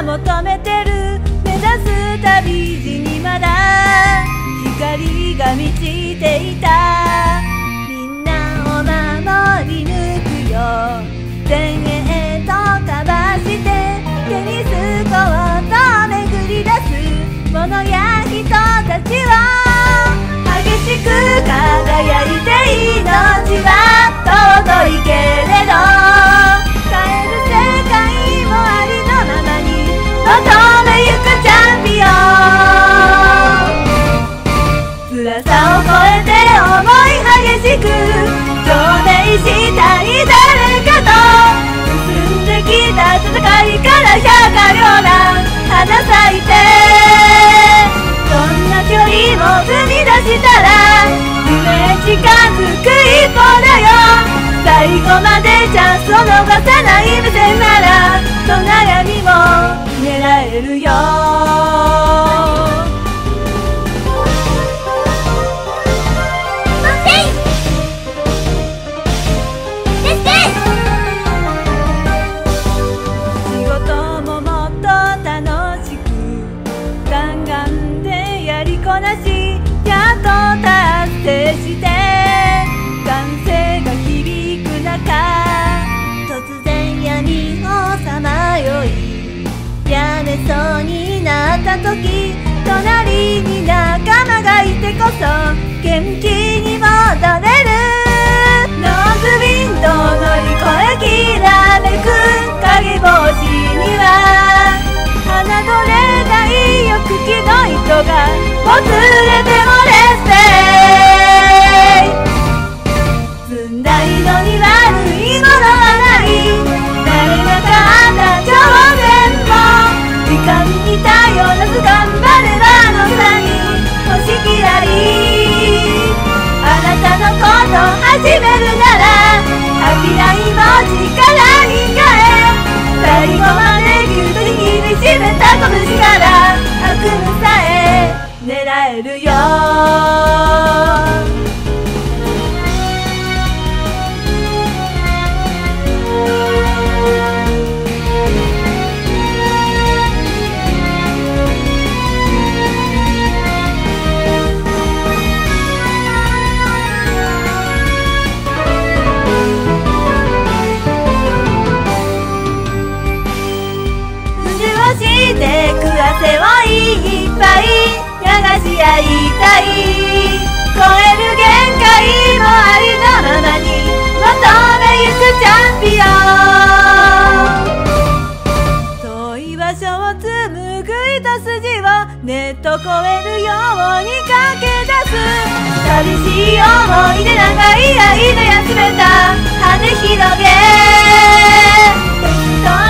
求めてる目指す旅路にまだ光が満ちていた。みんなを守り抜くよ、前衛とかばして手にすこうと巡り出すものや人たちは激しく輝いて命は尊いけれど、変える世界もありのままに求めゆくチャンピオン。辛さを超えて思い激しく共鳴したい誰かと、進んできた戦いから百両な花咲いて、どんな距離も踏み出したら夢近づく一歩だよ。最後までチャンスを逃さない目線ならどんな闇も狙えるよ。仕事ももっと楽しくガンガンでやりこなし、やっと達成して歓声が響く中、突然闇をさまよいやめそうになった時、隣に仲間がいてこそ元気に戻れる。ノーズウィンド乗り越えきらめく影帽子には侮れないよ茎の糸がもつれてもレッセイ、積んだ色に悪いものはない。誰が勝った挑戦も時間に頼らず頑張ればの空に星きらり。あなたのこと始めるなら諦めも力に変え、最後までぎゅっと握りしめた拳から悪夢さえ狙えるよ。してく汗をいっぱい流し合いたい。超える限界もありのままに求めゆくチャンピオン。遠い場所を紡ぐ一筋をネット越えるように駆け出す。寂しい思い出長い間休めた羽広げ、